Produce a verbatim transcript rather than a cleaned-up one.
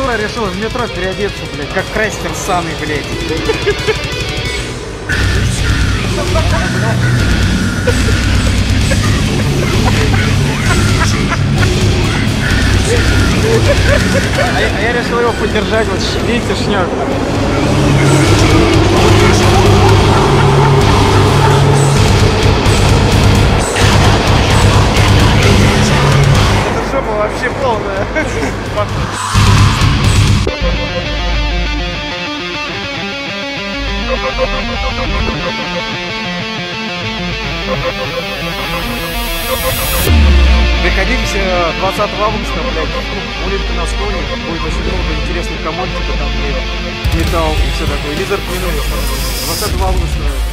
Юра решил в метро переодеться, блядь, как крастер ссаный, блядь. А я, а я решил его поддержать, вот видите, шнёк. Это жопа вообще полная. Приходите двадцатого августа, блядь, улитка на склоне, будет очень много интересных команд, типа там, блядь, металл и все такое. Лизард Минелли. двадцатого августа